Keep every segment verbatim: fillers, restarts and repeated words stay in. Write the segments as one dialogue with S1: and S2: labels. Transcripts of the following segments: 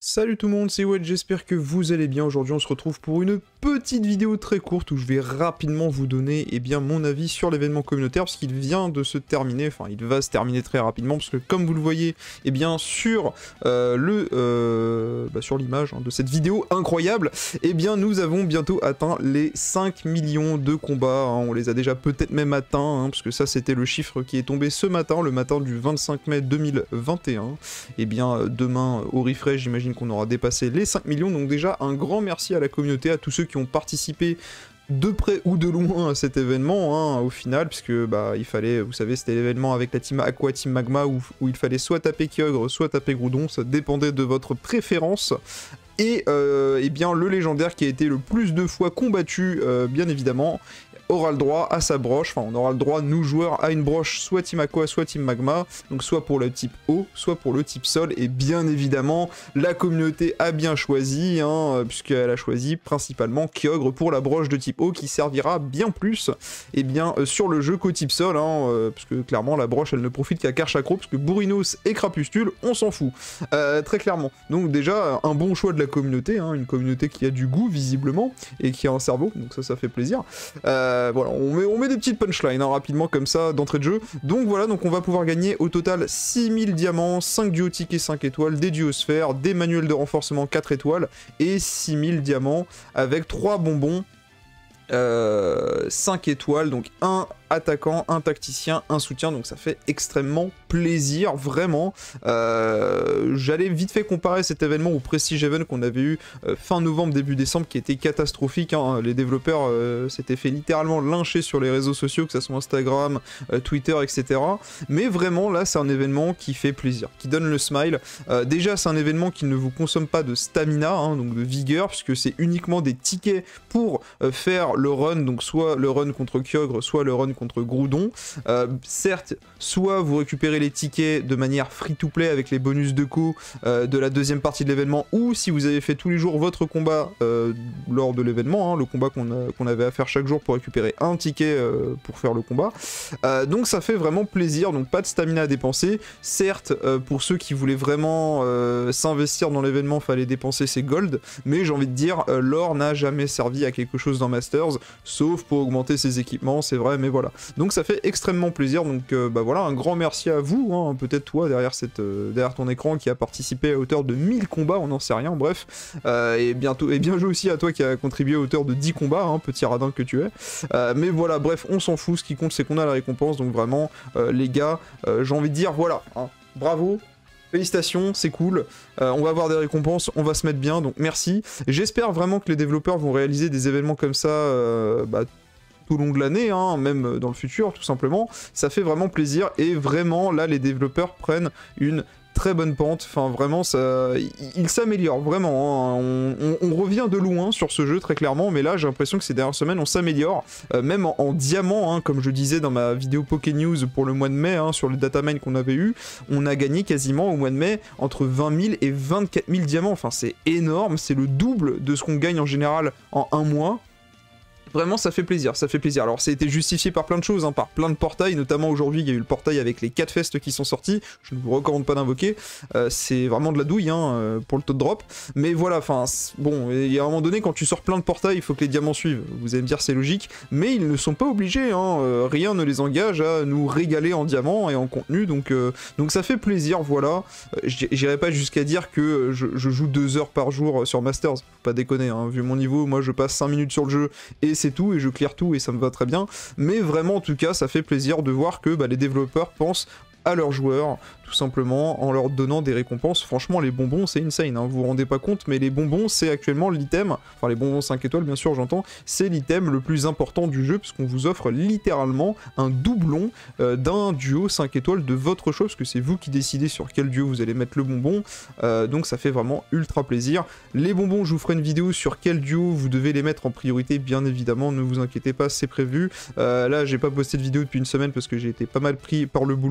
S1: Salut tout le monde, c'est Wedge, j'espère que vous allez bien. Aujourd'hui on se retrouve pour une petite vidéo très courte où je vais rapidement vous donner eh bien, mon avis sur l'événement communautaire parce qu'il vient de se terminer, enfin il va se terminer très rapidement parce que comme vous le voyez eh bien, sur euh, le euh, bah, sur l'image hein, de cette vidéo incroyable, eh bien nous avons bientôt atteint les cinq millions de combats, hein. On les a déjà peut-être même atteints hein, parce que ça c'était le chiffre qui est tombé ce matin, le matin du vingt-cinq mai deux mille vingt et un. Et bien demain au refresh j'imagine qu'on aura dépassé les cinq millions, donc déjà un grand merci à la communauté, à tous ceux qui ont participé de près ou de loin à cet événement, hein, au final, puisque bah, il fallait, vous savez, c'était l'événement avec la team Aqua, team Magma, où, où il fallait soit taper Kyogre, soit taper Groudon, ça dépendait de votre préférence. Et euh, eh bien, le légendaire qui a été le plus de fois combattu, euh, bien évidemment, aura le droit à sa broche, enfin on aura le droit, nous joueurs, à une broche soit Team Aqua, soit Team Magma, donc soit pour le type eau, soit pour le type sol, et bien évidemment, la communauté a bien choisi, hein, puisqu'elle a choisi principalement Kyogre pour la broche de type eau, qui servira bien plus, et bien euh, sur le jeu qu'au type sol, hein, euh, parce que clairement la broche elle ne profite qu'à Karchakro, parce que Bourrinos et Crapustule, on s'en fout, euh, très clairement. Donc déjà, un bon choix de la communauté, hein, une communauté qui a du goût visiblement, et qui a un cerveau, donc ça, ça fait plaisir. Euh, Euh, voilà, on met, on met des petites punchlines hein, rapidement comme ça d'entrée de jeu. Donc voilà, donc on va pouvoir gagner au total six mille diamants, cinq duos tickets cinq étoiles, des duosphères, des manuels de renforcement quatre étoiles et six mille diamants avec trois bonbons euh, cinq étoiles, donc un attaquant, un tacticien, un soutien, donc ça fait extrêmement plaisir, vraiment. Euh, J'allais vite fait comparer cet événement au Prestige Event qu'on avait eu euh, fin novembre, début décembre, qui était catastrophique, hein. Les développeurs euh, s'étaient fait littéralement lyncher sur les réseaux sociaux, que ce soit Instagram, euh, Twitter, et cetera. Mais vraiment, là, c'est un événement qui fait plaisir, qui donne le smile. Euh, déjà, c'est un événement qui ne vous consomme pas de stamina, hein, donc de vigueur, puisque c'est uniquement des tickets pour euh, faire le run, donc soit le run contre Kyogre, soit le run contre contre Groudon. Euh, certes, soit vous récupérez les tickets de manière free-to-play avec les bonus de co euh, de la deuxième partie de l'événement, ou si vous avez fait tous les jours votre combat euh, lors de l'événement, hein, le combat qu'on qu'on avait à faire chaque jour pour récupérer un ticket euh, pour faire le combat. Euh, donc ça fait vraiment plaisir, donc pas de stamina à dépenser. Certes, euh, pour ceux qui voulaient vraiment euh, s'investir dans l'événement, fallait dépenser ses gold, mais j'ai envie de dire, euh, l'or n'a jamais servi à quelque chose dans Masters, sauf pour augmenter ses équipements, c'est vrai, mais voilà. Donc ça fait extrêmement plaisir, donc euh, bah voilà, un grand merci à vous, hein, peut-être toi derrière, cette, euh, derrière ton écran qui a participé à hauteur de mille combats, on n'en sait rien, bref, euh, et, bientôt, et bien joué aussi à toi qui a contribué à hauteur de dix combats, hein, petit radin que tu es, euh, mais voilà, bref, on s'en fout, ce qui compte c'est qu'on a la récompense, donc vraiment, euh, les gars, euh, j'ai envie de dire, voilà, hein, bravo. Félicitations, c'est cool, euh, on va avoir des récompenses, on va se mettre bien, donc merci. J'espère vraiment que les développeurs vont réaliser des événements comme ça euh, bah, tout au long de l'année, hein, même dans le futur, tout simplement. Ça fait vraiment plaisir, et vraiment, là, les développeurs prennent une très bonne pente, enfin vraiment, ça, il, il s'améliore, vraiment, hein. on, on, on revient de loin sur ce jeu, très clairement, mais là, j'ai l'impression que ces dernières semaines, on s'améliore, euh, même en, en diamant, hein, comme je disais dans ma vidéo Poké News pour le mois de mai, hein, sur les datamines qu'on avait eu, on a gagné quasiment au mois de mai entre vingt mille et vingt-quatre mille diamants, enfin c'est énorme, c'est le double de ce qu'on gagne en général en un mois. Vraiment, ça fait plaisir, ça fait plaisir. Alors, ça a été justifié par plein de choses, hein, par plein de portails, notamment aujourd'hui, il y a eu le portail avec les quatre festes qui sont sortis, je ne vous recommande pas d'invoquer, euh, c'est vraiment de la douille, hein, euh, pour le taux de drop, mais voilà, enfin, bon, il y a un moment donné, quand tu sors plein de portails, il faut que les diamants suivent, vous allez me dire c'est logique, mais ils ne sont pas obligés, hein, euh, rien ne les engage à nous régaler en diamants et en contenu, donc, euh, donc ça fait plaisir, voilà. Euh, J'irai pas jusqu'à dire que je, je joue deux heures par jour sur Masters, faut pas déconner, hein, vu mon niveau, moi je passe cinq minutes sur le jeu, et c'est tout, et je clear tout, et ça me va très bien, mais vraiment en tout cas ça fait plaisir de voir que bah, les développeurs pensent à leurs joueurs, tout simplement, en leur donnant des récompenses. Franchement, les bonbons, c'est insane, hein, vous vous rendez pas compte, mais les bonbons, c'est actuellement l'item, enfin les bonbons cinq étoiles, bien sûr, j'entends, c'est l'item le plus important du jeu, puisqu'on vous offre littéralement un doublon euh, d'un duo cinq étoiles de votre choix, parce que c'est vous qui décidez sur quel duo vous allez mettre le bonbon, euh, donc ça fait vraiment ultra plaisir. Les bonbons, je vous ferai une vidéo sur quel duo vous devez les mettre en priorité, bien évidemment, ne vous inquiétez pas, c'est prévu. Euh, là, j'ai pas posté de vidéo depuis une semaine, parce que j'ai été pas mal pris par le boulot, et aussi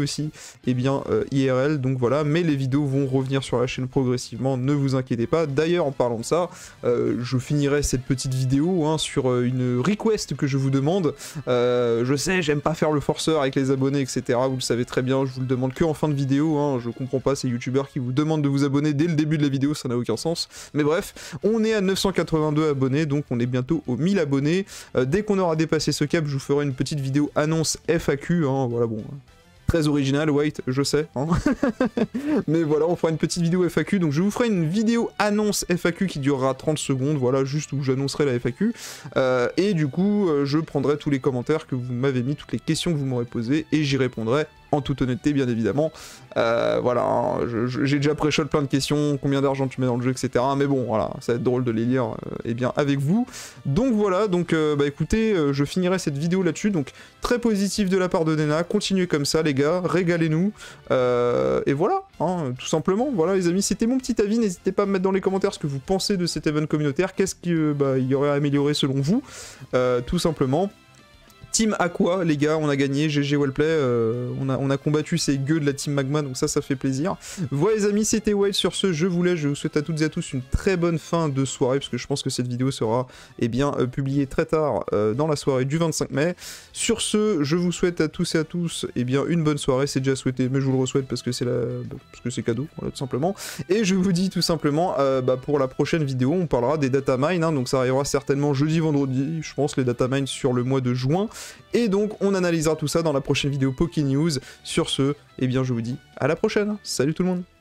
S1: aussi, et eh bien euh, I R L, donc voilà, mais les vidéos vont revenir sur la chaîne progressivement, ne vous inquiétez pas. D'ailleurs, en parlant de ça, euh, je finirai cette petite vidéo hein, sur euh, une request que je vous demande. Euh, je sais, j'aime pas faire le forceur avec les abonnés, et cetera. Vous le savez très bien, je vous le demande que en fin de vidéo, hein, je comprends pas ces youtubeurs qui vous demandent de vous abonner dès le début de la vidéo, ça n'a aucun sens. Mais bref, on est à neuf cent quatre-vingt-deux abonnés, donc on est bientôt aux mille abonnés. Euh, dès qu'on aura dépassé ce cap, je vous ferai une petite vidéo annonce F A Q, hein, voilà bon... Très original, White, je sais, hein. Mais voilà, on fera une petite vidéo F A Q, donc je vous ferai une vidéo annonce F A Q qui durera trente secondes, voilà, juste où j'annoncerai la F A Q, euh, et du coup, euh, je prendrai tous les commentaires que vous m'avez mis, toutes les questions que vous m'aurez posées, et j'y répondrai en toute honnêteté, bien évidemment. Euh, voilà, hein, j'ai déjà pré-shot plein de questions, combien d'argent tu mets dans le jeu, et cetera. Mais bon, voilà, ça va être drôle de les lire, euh, eh bien, avec vous. Donc voilà, donc, euh, bah écoutez, euh, je finirai cette vidéo là-dessus, donc très positif de la part de Dena, continuez comme ça, les gars, régalez-nous, euh, et voilà, hein, tout simplement, voilà les amis, c'était mon petit avis, n'hésitez pas à me mettre dans les commentaires ce que vous pensez de cet event communautaire, qu'est-ce qu'il euh, bah, y aurait à améliorer selon vous, euh, tout simplement. Team Aqua, les gars, on a gagné, G G Wellplay, euh, on, a, on a combattu ces gueux de la Team Magma, donc ça, ça fait plaisir. Voilà les amis, c'était White sur ce, je vous laisse, je vous souhaite à toutes et à tous une très bonne fin de soirée, parce que je pense que cette vidéo sera eh bien, euh, publiée très tard euh, dans la soirée du vingt-cinq mai. Sur ce, je vous souhaite à tous et à tous eh bien, une bonne soirée, c'est déjà souhaité, mais je vous le re-souhaite parce que c'est la... parce que c'est cadeau, voilà, tout simplement. Et je vous dis tout simplement, euh, bah, pour la prochaine vidéo, on parlera des datamines, hein, donc ça arrivera certainement jeudi, vendredi, je pense, les datamines sur le mois de juin. Et donc on analysera tout ça dans la prochaine vidéo Poké News. Sur ce, eh bien je vous dis à la prochaine. Salut tout le monde.